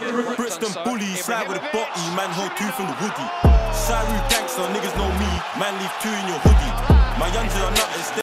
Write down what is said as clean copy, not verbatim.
Brixton bully, slide with a body, man hold two from the woody. Shyroo gangster, niggas know me, man leave two in your hoodie. My youngsters are nutters.